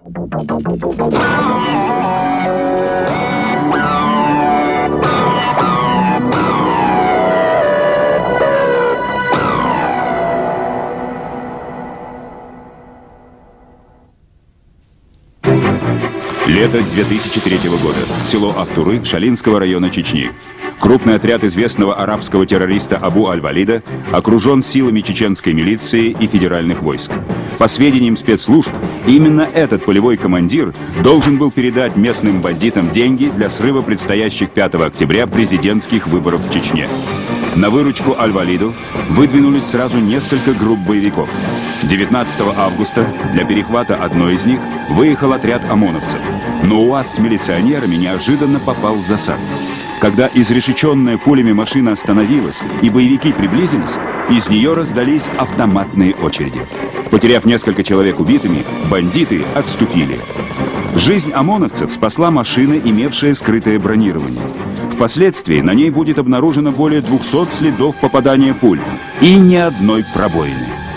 Лето 2003 года. Село Автуры Шалинского района Чечни. Крупный отряд известного арабского террориста Абу Аль-Валида окружен силами чеченской милиции и федеральных войск. По сведениям спецслужб, именно этот полевой командир должен был передать местным бандитам деньги для срыва предстоящих 5 октября президентских выборов в Чечне. На выручку Аль-Валиду выдвинулись сразу несколько групп боевиков. 19 августа для перехвата одной из них выехал отряд ОМОНовцев. Но УАЗ с милиционерами неожиданно попал в засаду. Когда изрешеченная пулями машина остановилась и боевики приблизились, из нее раздались автоматные очереди. Потеряв несколько человек убитыми, бандиты отступили. Жизнь ОМОНовцев спасла машина, имевшая скрытое бронирование. Впоследствии на ней будет обнаружено более 200 следов попадания пуль и ни одной пробоины.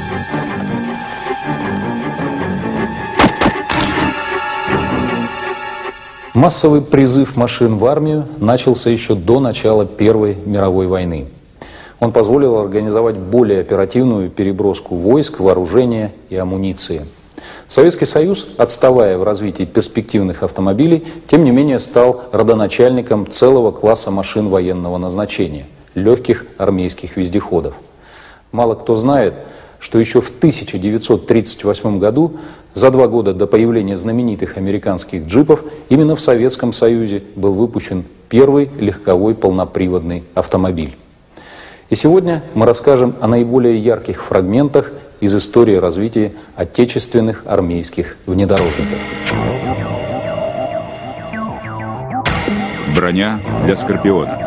Массовый призыв машин в армию начался еще до начала Первой мировой войны. Он позволил организовать более оперативную переброску войск, вооружения и амуниции. Советский Союз, отставая в развитии перспективных автомобилей, тем не менее стал родоначальником целого класса машин военного назначения – легких армейских вездеходов. Мало кто знает, что еще в 1938 году, за 2 года до появления знаменитых американских джипов, именно в Советском Союзе был выпущен первый легковой полноприводный автомобиль. И сегодня мы расскажем о наиболее ярких фрагментах из истории развития отечественных армейских внедорожников. Броня для «Скорпиона».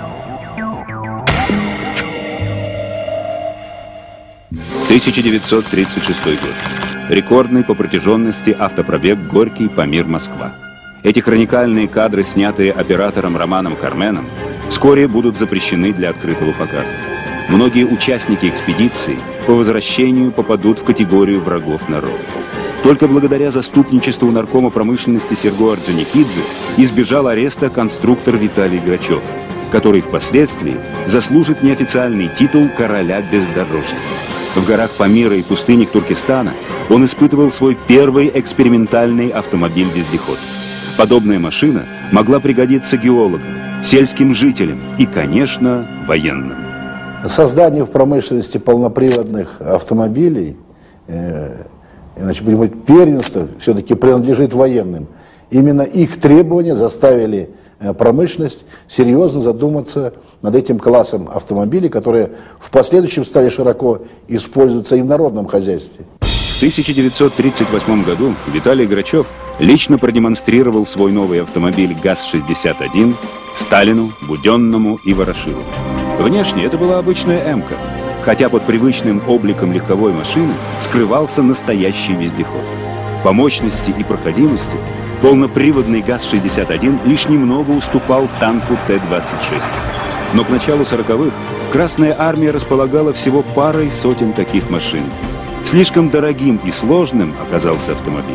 – 1936 год. Рекордный по протяженности автопробег Горький, Памир, Москва. Эти хроникальные кадры, снятые оператором Романом Карменом, вскоре будут запрещены для открытого показа. Многие участники экспедиции по возвращению попадут в категорию врагов народа. Только благодаря заступничеству наркома промышленности Серго Орджоникидзе избежал ареста конструктор Виталий Грачев, который впоследствии заслужит неофициальный титул короля бездорожья. В горах Памира и пустынях Туркестана он испытывал свой первый экспериментальный автомобиль-вездеход. Подобная машина могла пригодиться геологам, сельским жителям и, конечно, военным. Созданию в промышленности полноприводных автомобилей, иначе будем говорить, первенство все-таки принадлежит военным. Именно их требования заставили промышленность серьезно задуматься над этим классом автомобилей, которые в последующем стали широко использоваться и в народном хозяйстве. В 1938 году Виталий Грачев лично продемонстрировал свой новый автомобиль ГАЗ-61 Сталину, Буденному и Ворошилову. Внешне это была обычная «М-ка», хотя под привычным обликом легковой машины скрывался настоящий вездеход. По мощности и проходимости полноприводный ГАЗ-61 лишь немного уступал танку Т-26. Но к началу 40-х Красная Армия располагала всего парой сотен таких машин. Слишком дорогим и сложным оказался автомобиль.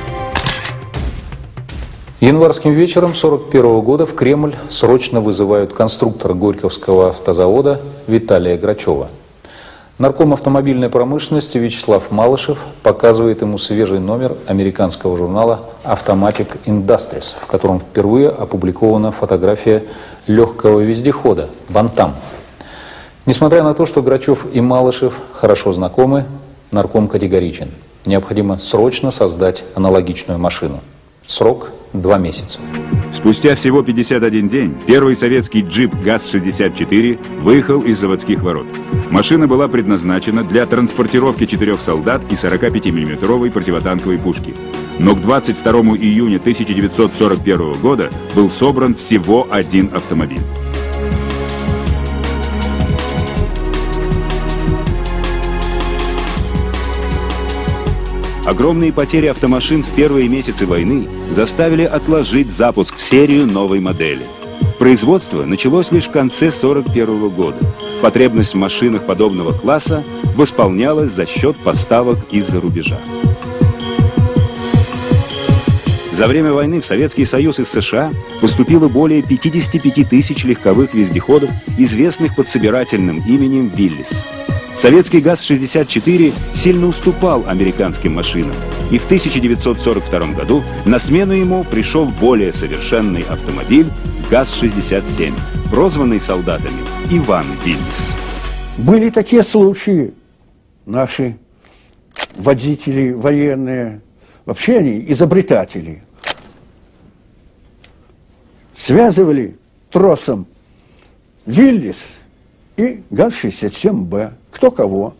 Январским вечером 1941 года в Кремль срочно вызывают конструктора Горьковского автозавода Виталия Грачева. Нарком автомобильной промышленности Вячеслав Малышев показывает ему свежий номер американского журнала Automatic Industries, в котором впервые опубликована фотография легкого вездехода «Бантам». Несмотря на то, что Грачев и Малышев хорошо знакомы, нарком категоричен. Необходимо срочно создать аналогичную машину. Срок – 2 месяца. Спустя всего 51 день первый советский джип ГАЗ-64 выехал из заводских ворот. Машина была предназначена для транспортировки 4 солдат и 45-мм противотанковой пушки. Но к 22 июня 1941 года был собран всего 1 автомобиль. Огромные потери автомашин в первые месяцы войны заставили отложить запуск в серию новой модели. Производство началось лишь в конце 1941 года. Потребность в машинах подобного класса восполнялась за счет поставок из-за рубежа. За время войны в Советский Союз из США поступило более 55 тысяч легковых вездеходов, известных под собирательным именем «Виллис». Советский ГАЗ-64 сильно уступал американским машинам, и в 1942 году на смену ему пришел более совершенный автомобиль ГАЗ-67, прозванный солдатами Иван Виллис. Были такие случаи, наши водители, военные, вообще они изобретатели, связывали тросом Виллис и ГАЗ-67Б. Кто кого?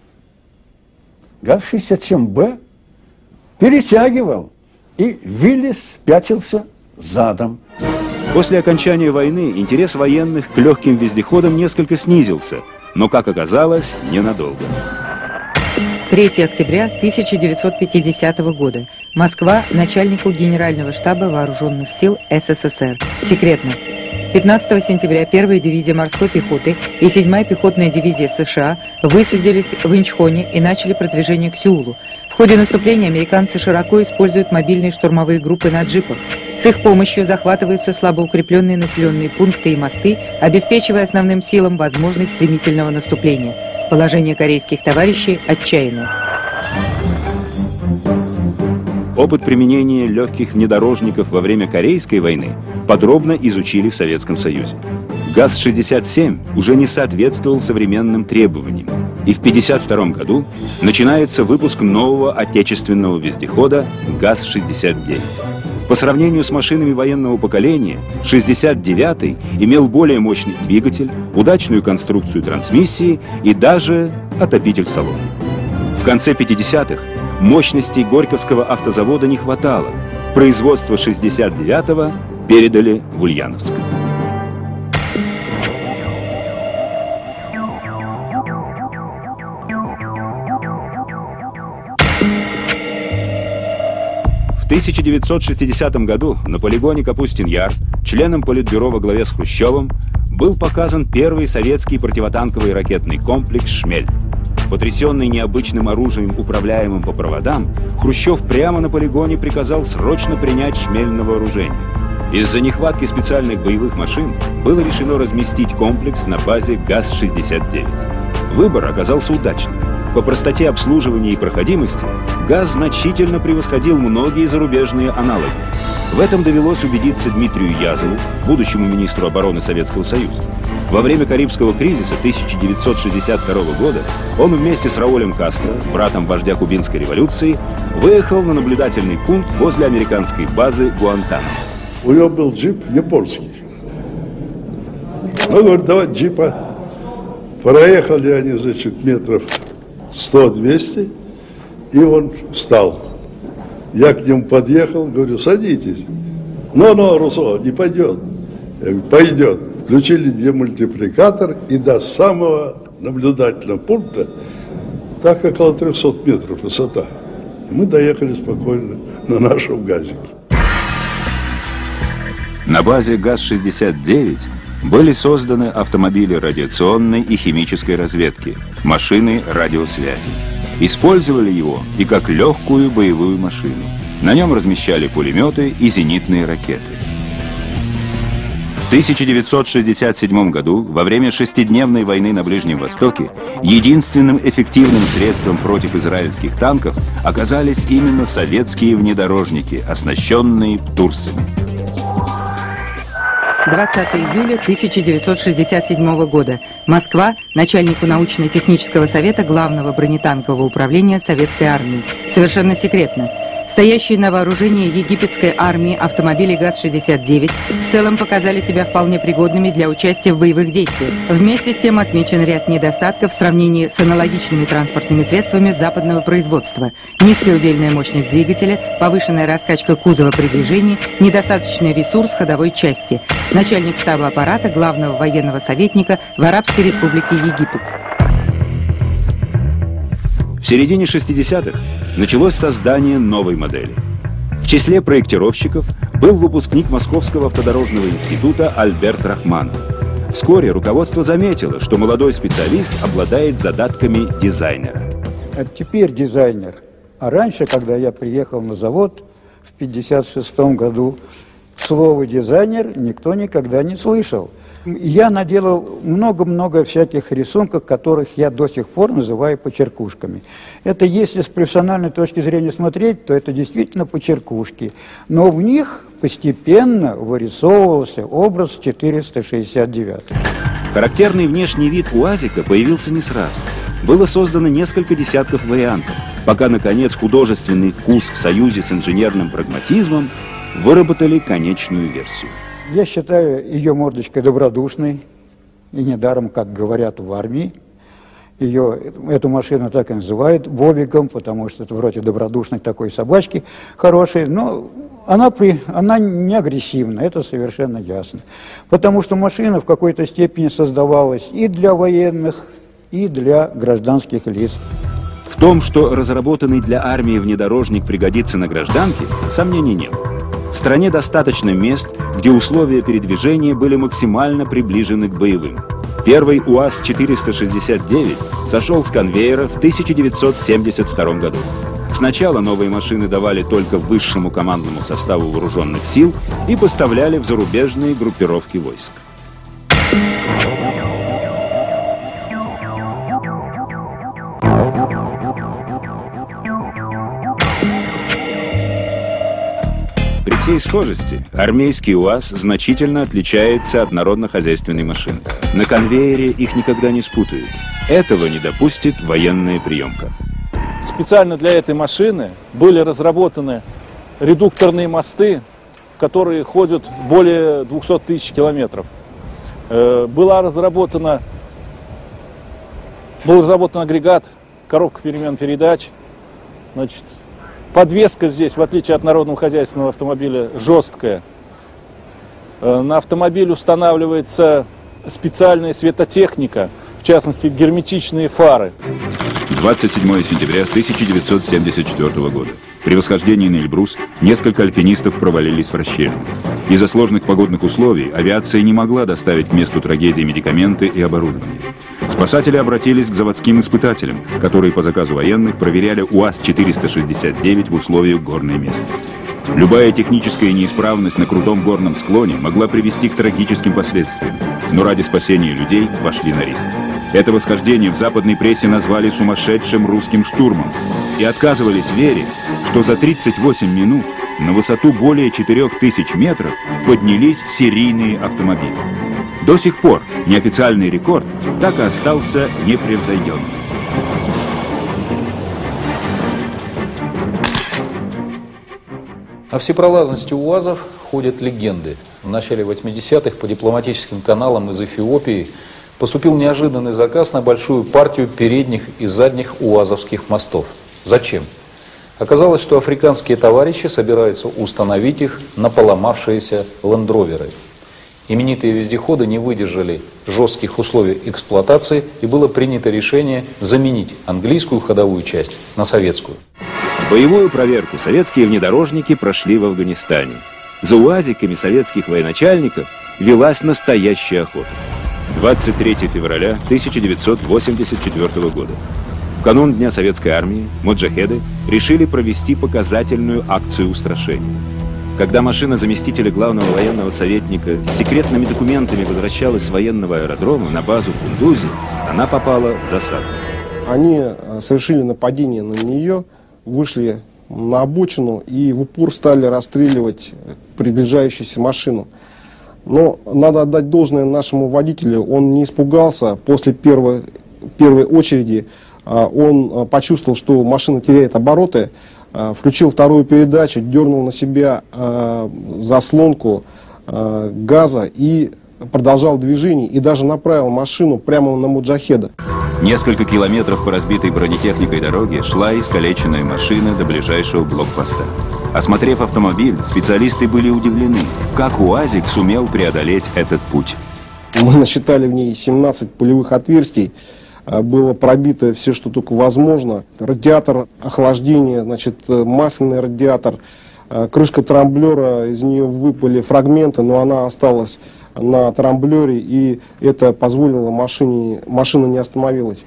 ГАЗ-67Б перетягивал, и Виллис пятился задом. После окончания войны интерес военных к легким вездеходам несколько снизился, но, как оказалось, ненадолго. 3 октября 1950 года. Москва, начальнику Генерального штаба Вооруженных сил СССР. Секретно. 15 сентября 1-я дивизия морской пехоты и 7-я пехотная дивизия США высадились в Инчхоне и начали продвижение к Сеулу. В ходе наступления американцы широко используют мобильные штурмовые группы на джипах. С их помощью захватываются слабо укрепленные населенные пункты и мосты, обеспечивая основным силам возможность стремительного наступления. Положение корейских товарищей отчаянное. Опыт применения легких внедорожников во время Корейской войны подробно изучили в Советском Союзе. ГАЗ-67 уже не соответствовал современным требованиям, и в 1952 году начинается выпуск нового отечественного вездехода ГАЗ-69. По сравнению с машинами военного поколения, 69-й имел более мощный двигатель, удачную конструкцию трансмиссии и даже отопитель салона. В конце 50-х мощностей Горьковского автозавода не хватало. Производство 69-го передали в Ульяновск. В 1960 году на полигоне Капустин-Яр членом Политбюро во главе с Хрущевым был показан первый советский противотанковый ракетный комплекс «Шмель». Потрясенный необычным оружием, управляемым по проводам, Хрущев прямо на полигоне приказал срочно принять «Шмель» на вооружение. Из-за нехватки специальных боевых машин было решено разместить комплекс на базе ГАЗ-69. Выбор оказался удачным. По простоте обслуживания и проходимости ГАЗ значительно превосходил многие зарубежные аналоги. В этом довелось убедиться Дмитрию Язову, будущему министру обороны Советского Союза. Во время Карибского кризиса 1962 года он вместе с Раулем Кастро, братом вождя Кубинской революции, выехал на наблюдательный пункт возле американской базы Гуантанамо. У него был джип японский. Он говорит, давай джипа. Проехали они, значит, метров 100-200, и он встал. Я к нему подъехал, говорю, садитесь. Но, Руссо, не пойдет. Я говорю, пойдет. Включили демультипликатор, и до самого наблюдательного пункта, так около 300 метров высота. Мы доехали спокойно на нашем газике. На базе ГАЗ-69 были созданы автомобили радиационной и химической разведки, машины радиосвязи. Использовали его и как легкую боевую машину. На нем размещали пулеметы и зенитные ракеты. В 1967 году, во время шестидневной войны на Ближнем Востоке, единственным эффективным средством против израильских танков оказались именно советские внедорожники, оснащенные птурсами. 20 июля 1967 года. Москва, начальнику научно-технического совета Главного бронетанкового управления Советской армии. Совершенно секретно. Стоящие на вооружении египетской армии автомобили ГАЗ-69 в целом показали себя вполне пригодными для участия в боевых действиях. Вместе с тем отмечен ряд недостатков в сравнении с аналогичными транспортными средствами западного производства. Низкая удельная мощность двигателя, повышенная раскачка кузова при движении, недостаточный ресурс ходовой части. Начальник штаба аппарата Главного военного советника в Арабской Республике Египет. В середине 60-х началось создание новой модели. В числе проектировщиков был выпускник Московского автодорожного института Альберт Рахманов. Вскоре руководство заметило, что молодой специалист обладает задатками дизайнера. Это теперь дизайнер. А раньше, когда я приехал на завод, в 1956 году. Слово «дизайнер» никто никогда не слышал. Я наделал много-много всяких рисунков, которых я до сих пор называю почеркушками. Это если с профессиональной точки зрения смотреть, то это действительно почеркушки. Но в них постепенно вырисовывался образ 469. Характерный внешний вид УАЗика появился не сразу. Было создано несколько десятков вариантов, пока, наконец, художественный вкус в союзе с инженерным прагматизмом выработали конечную версию. Я считаю ее мордочкой добродушной, и недаром, как говорят в армии, эту машину так и называют бобиком, потому что это вроде добродушной такой собачки хорошей, но она не агрессивна, это совершенно ясно. Потому что машина в какой-то степени создавалась и для военных, и для гражданских лиц. В том, что разработанный для армии внедорожник пригодится на гражданке, сомнений нет. В стране достаточно мест, где условия передвижения были максимально приближены к боевым. Первый УАЗ-469 сошел с конвейера в 1972 году. Сначала новые машины давали только высшему командному составу вооруженных сил и поставляли в зарубежные группировки войск. При всей схожести армейский УАЗ значительно отличается от народно-хозяйственной машины. На конвейере их никогда не спутают. Этого не допустит военная приемка. Специально для этой машины были разработаны редукторные мосты, которые ходят более 200 тысяч километров. Был разработан агрегат, коробка перемен передач. Значит, подвеска здесь, в отличие от народного хозяйственного автомобиля, жесткая. На автомобиль устанавливается специальная светотехника, в частности, герметичные фары. 27 сентября 1974 года. При восхождении на Эльбрус несколько альпинистов провалились в расщелину. Из-за сложных погодных условий авиация не могла доставить к месту трагедии медикаменты и оборудование. Спасатели обратились к заводским испытателям, которые по заказу военных проверяли УАЗ-469 в условиях горной местности. Любая техническая неисправность на крутом горном склоне могла привести к трагическим последствиям, но ради спасения людей пошли на риск. Это восхождение в западной прессе назвали сумасшедшим русским штурмом и отказывались верить, что за 38 минут на высоту более 4000 метров поднялись серийные автомобили. До сих пор неофициальный рекорд так и остался непревзойденным. О всепролазности УАЗов ходят легенды. В начале 80-х по дипломатическим каналам из Эфиопии поступил неожиданный заказ на большую партию передних и задних УАЗовских мостов. Зачем? Оказалось, что африканские товарищи собираются установить их на поломавшиеся лендроверы. Именитые вездеходы не выдержали жестких условий эксплуатации, и было принято решение заменить английскую ходовую часть на советскую. Боевую проверку советские внедорожники прошли в Афганистане. За УАЗиками советских военачальников велась настоящая охота. 23 февраля 1984 года. В канун Дня Советской Армии моджахеды решили провести показательную акцию устрашения. Когда машина заместителя главного военного советника с секретными документами возвращалась с военного аэродрома на базу в Кундузе, она попала в засаду. Они совершили нападение на нее, вышли на обочину и в упор стали расстреливать приближающуюся машину. Но надо отдать должное нашему водителю, он не испугался. После первой очереди он почувствовал, что машина теряет обороты, включил вторую передачу, дернул на себя заслонку газа и продолжал движение, и даже направил машину прямо на моджахеда. Несколько километров по разбитой бронетехникой дороге шла искалеченная машина до ближайшего блокпоста. Осмотрев автомобиль, специалисты были удивлены, как УАЗик сумел преодолеть этот путь. Мы насчитали в ней 17 пулевых отверстий. Было пробито все, что только возможно. Радиатор охлаждения, значит, масляный радиатор, крышка трамблера, из нее выпали фрагменты, но она осталась на трамблере, и это позволило машина не остановилась.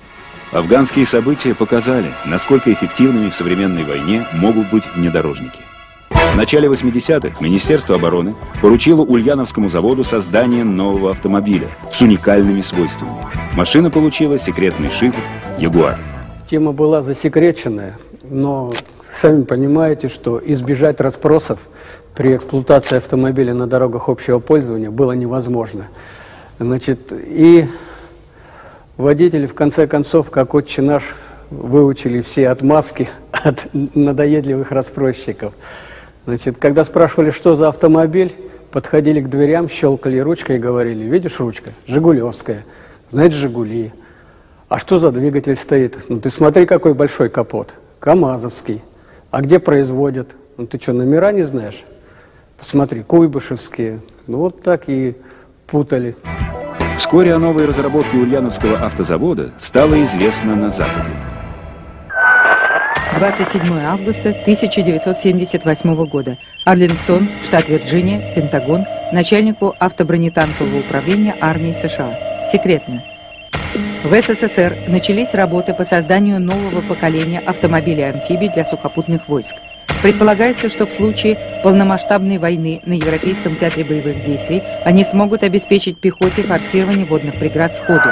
Афганские события показали, насколько эффективными в современной войне могут быть внедорожники. В начале 80-х Министерство обороны поручило Ульяновскому заводу создание нового автомобиля с уникальными свойствами. Машина получила секретный шифр «Ягуар». Тема была засекреченная, но сами понимаете, что избежать расспросов при эксплуатации автомобиля на дорогах общего пользования было невозможно. Значит, и водители, в конце концов, как отче наш, выучили все отмазки от надоедливых расспросчиков. Значит, когда спрашивали, что за автомобиль, подходили к дверям, щелкали ручкой и говорили: видишь, ручка, жигулевская, знаете, «Жигули». А что за двигатель стоит? Ну ты смотри, какой большой капот. КамАЗовский. А где производят? Ну ты что, номера не знаешь? Посмотри, куйбышевские. Ну вот так и путали. Вскоре о новой разработке Ульяновского автозавода стало известно на Западе. 27 августа 1978 года. Арлингтон, штат Вирджиния, Пентагон, начальнику автобронетанкового управления армии США. Секретно. В СССР начались работы по созданию нового поколения автомобилей-амфибий для сухопутных войск. Предполагается, что в случае полномасштабной войны на Европейском театре боевых действий они смогут обеспечить пехоте форсирование водных преград сходу.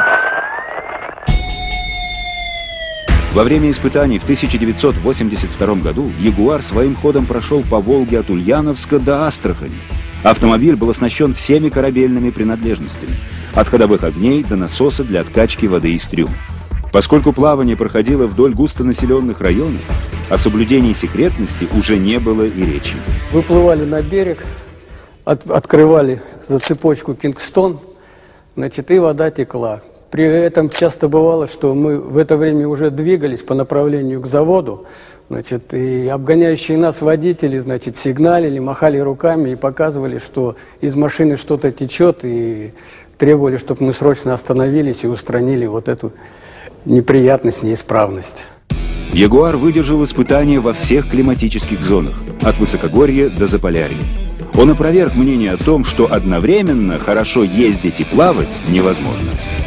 Во время испытаний в 1982 году «Ягуар» своим ходом прошел по Волге от Ульяновска до Астрахани. Автомобиль был оснащен всеми корабельными принадлежностями, от ходовых огней до насоса для откачки воды из трюма. Поскольку плавание проходило вдоль густонаселенных районов, о соблюдении секретности уже не было и речи. Выплывали на берег, открывали за цепочку Кингстон, значит, и вода текла. При этом часто бывало, что мы в это время уже двигались по направлению к заводу, значит, и обгоняющие нас водители, значит, сигналили, махали руками и показывали, что из машины что-то течет, и требовали, чтобы мы срочно остановились и устранили вот эту неприятность, неисправность. «Ягуар» выдержал испытания во всех климатических зонах, от высокогорья до Заполярья. Он опроверг мнение о том, что одновременно хорошо ездить и плавать невозможно.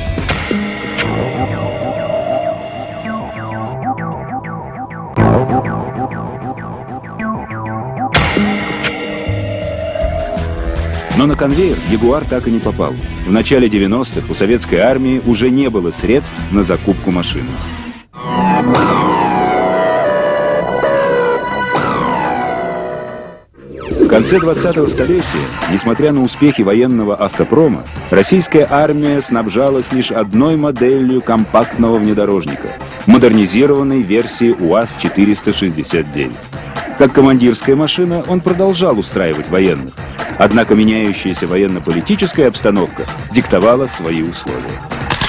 Но на конвейер «Ягуар» так и не попал. В начале 90-х у советской армии уже не было средств на закупку машины. В конце 20-го столетия, несмотря на успехи военного автопрома, российская армия снабжалась лишь одной моделью компактного внедорожника – модернизированной версии УАЗ-469. Как командирская машина он продолжал устраивать военных. Однако меняющаяся военно-политическая обстановка диктовала свои условия.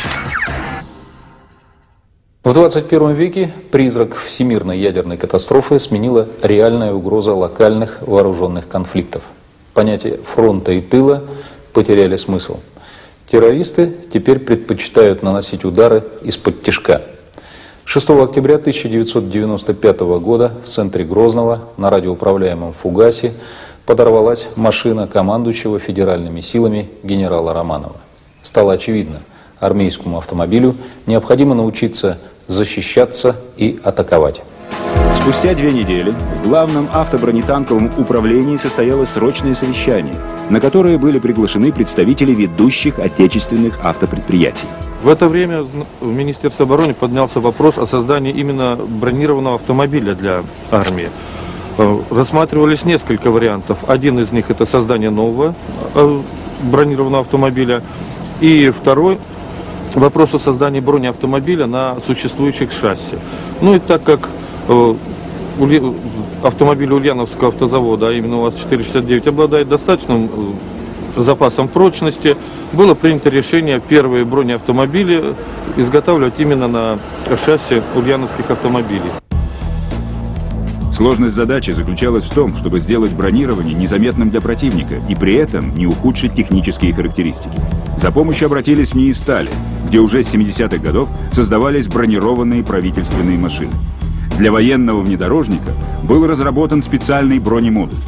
В 21 веке призрак всемирной ядерной катастрофы сменила реальная угроза локальных вооруженных конфликтов. Понятия фронта и тыла потеряли смысл. Террористы теперь предпочитают наносить удары из-под тишка. 6 октября 1995 года в центре Грозного на радиоуправляемом фугасе подорвалась машина командующего федеральными силами генерала Романова. Стало очевидно, армейскому автомобилю необходимо научиться защищаться и атаковать. Спустя 2 недели в главном автобронетанковом управлении состоялось срочное совещание, на которое были приглашены представители ведущих отечественных автопредприятий. В это время в Министерстве обороны поднялся вопрос о создании именно бронированного автомобиля для армии. Рассматривались несколько вариантов. Один из них — это создание нового бронированного автомобиля. И второй — вопрос о создании бронеавтомобиля на существующих шасси. Ну и так как автомобиль Ульяновского автозавода, а именно УАЗ-469, обладает достаточным запасом прочности, было принято решение первые бронеавтомобили изготавливать именно на шасси ульяновских автомобилей. Сложность задачи заключалась в том, чтобы сделать бронирование незаметным для противника и при этом не ухудшить технические характеристики. За помощью обратились в НИИ «Стали», где уже с 70-х годов создавались бронированные правительственные машины. Для военного внедорожника был разработан специальный бронемодуль.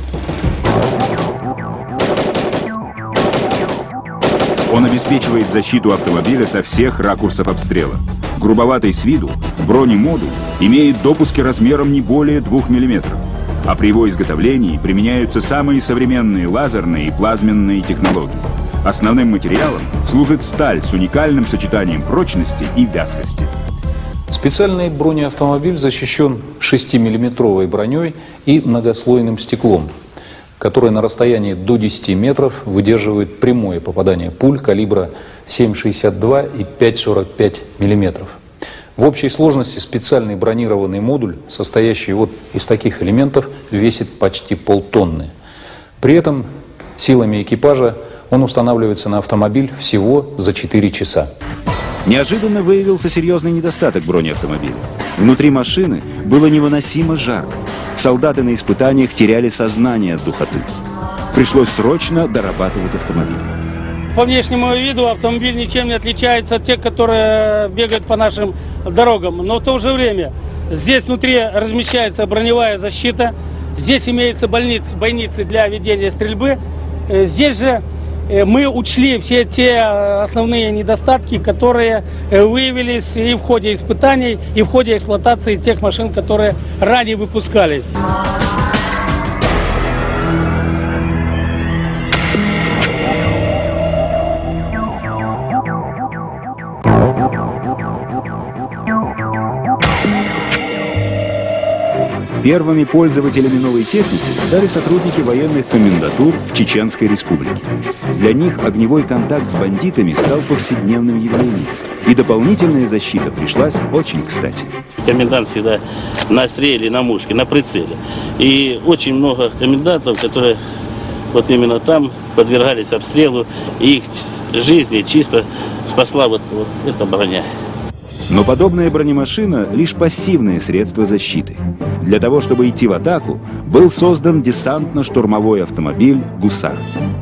Он обеспечивает защиту автомобиля со всех ракурсов обстрела. Грубоватый с виду, бронемодуль имеет допуски размером не более 2 мм. а при его изготовлении применяются самые современные лазерные и плазменные технологии. Основным материалом служит сталь с уникальным сочетанием прочности и вязкости. Специальный бронеавтомобиль защищен 6-миллиметровой броней и многослойным стеклом, которое на расстоянии до 10 метров выдерживает прямое попадание пуль калибра 7,62 и 5,45 мм. В общей сложности специальный бронированный модуль, состоящий вот из таких элементов, весит почти полтонны. При этом силами экипажа он устанавливается на автомобиль всего за 4 часа. Неожиданно выявился серьезный недостаток бронеавтомобиля. Внутри машины было невыносимо жарко. Солдаты на испытаниях теряли сознание от духоты. Пришлось срочно дорабатывать автомобиль. По внешнему виду автомобиль ничем не отличается от тех, которые бегают по нашим дорогам. Но в то же время здесь внутри размещается броневая защита. Здесь имеются бойницы для ведения стрельбы. Здесь же мы учли все те основные недостатки, которые выявились и в ходе испытаний, и в ходе эксплуатации тех машин, которые ранее выпускались. Первыми пользователями новой техники стали сотрудники военных комендатур в Чеченской Республике. Для них огневой контакт с бандитами стал повседневным явлением, и дополнительная защита пришлась очень кстати. Комендант всегда на стреле, на мушке, на прицеле. И очень много комендантов, которые вот именно там подвергались обстрелу, и их жизни чисто спасла вот эта броня. Но подобная бронемашина – лишь пассивное средство защиты. Для того, чтобы идти в атаку, был создан десантно-штурмовой автомобиль «Гусар».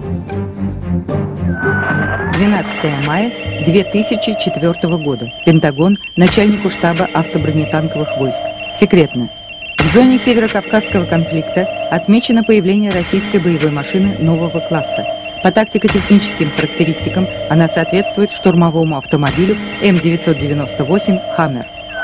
12 мая 2004 года. Пентагон, начальнику штаба автобронетанковых войск. Секретно. В зоне северокавказского конфликта отмечено появление российской боевой машины нового класса. По тактико-техническим характеристикам она соответствует штурмовому автомобилю М998 «Хаммер».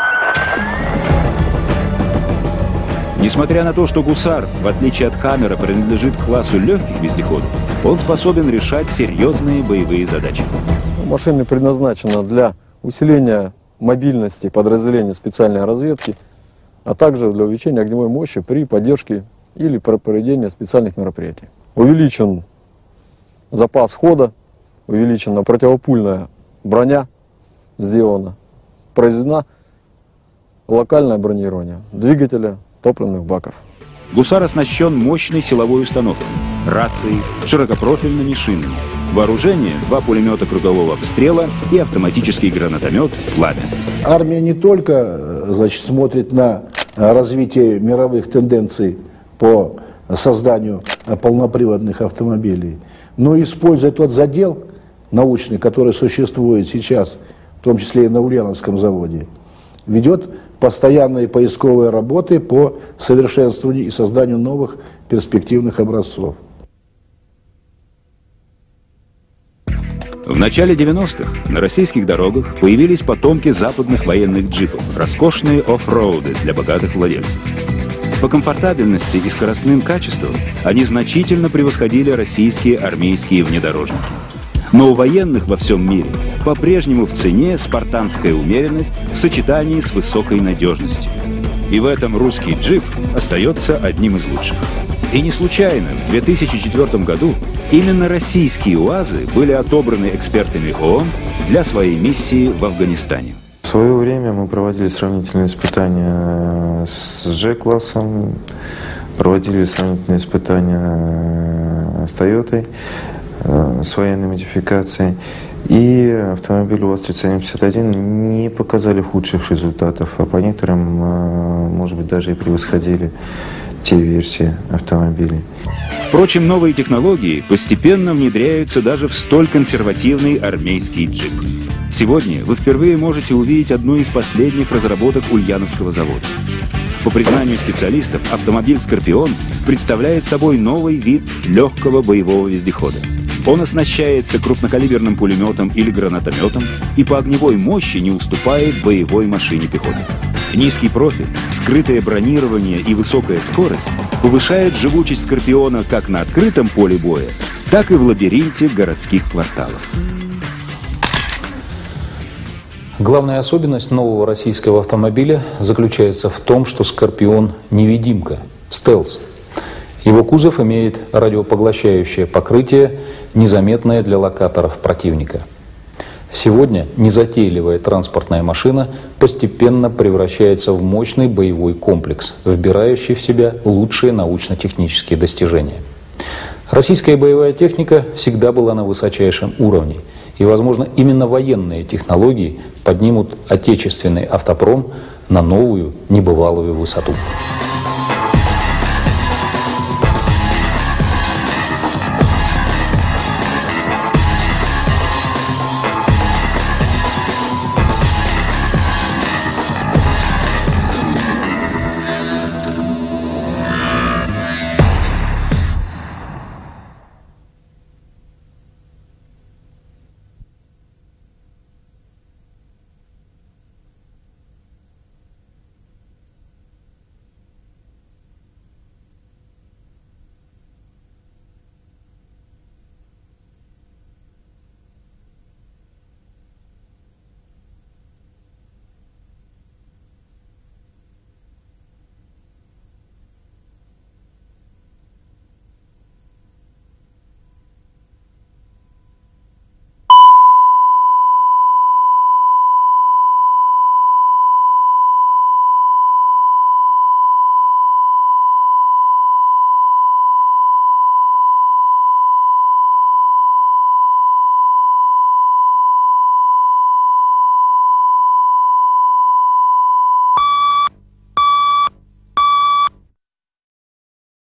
Несмотря на то, что «Гусар», в отличие от «Хаммера», принадлежит к классу легких вездеходов, он способен решать серьезные боевые задачи. Машина предназначена для усиления мобильности подразделений специальной разведки, а также для увеличения огневой мощи при поддержке или проведении специальных мероприятий. Увеличен запас хода, увеличена противопульная броня, сделана, произведено локальное бронирование двигателя, топливных баков. «Гусар» оснащен мощной силовой установкой, рацией, широкопрофильными шинами. Вооружение – 2 пулемета кругового обстрела и автоматический гранатомет «Пламя». Армия не только, значит, смотрит на развитие мировых тенденций по созданию полноприводных автомобилей, но используя тот задел научный, который существует сейчас, в том числе и на Ульяновском заводе, ведет постоянные поисковые работы по совершенствованию и созданию новых перспективных образцов. В начале 90-х на российских дорогах появились потомки западных военных джипов, роскошные оффроуды для богатых владельцев. По комфортабельности и скоростным качествам они значительно превосходили российские армейские внедорожники. Но у военных во всем мире по-прежнему в цене спартанская умеренность в сочетании с высокой надежностью. И в этом русский джип остается одним из лучших. И не случайно в 2004 году именно российские УАЗы были отобраны экспертами ООН для своей миссии в Афганистане. В свое время мы проводили сравнительные испытания с G-классом, проводили сравнительные испытания с Toyota, с военной модификацией. И автомобиль УАЗ-3151 не показали худших результатов, а по некоторым, может быть, даже и превосходили те версии автомобилей. Впрочем, новые технологии постепенно внедряются даже в столь консервативный армейский джип. Сегодня вы впервые можете увидеть одну из последних разработок Ульяновского завода. По признанию специалистов, автомобиль «Скорпион» представляет собой новый вид легкого боевого вездехода. Он оснащается крупнокалиберным пулеметом или гранатометом и по огневой мощи не уступает боевой машине пехоты. Низкий профиль, скрытое бронирование и высокая скорость повышают живучесть «Скорпиона» как на открытом поле боя, так и в лабиринте городских кварталов. Главная особенность нового российского автомобиля заключается в том, что «Скорпион» – невидимка, стелс. Его кузов имеет радиопоглощающее покрытие, незаметное для локаторов противника. Сегодня незатейливая транспортная машина постепенно превращается в мощный боевой комплекс, вбирающий в себя лучшие научно-технические достижения. Российская боевая техника всегда была на высочайшем уровне, и, возможно, именно военные технологии поднимут отечественный автопром на новую, небывалую высоту.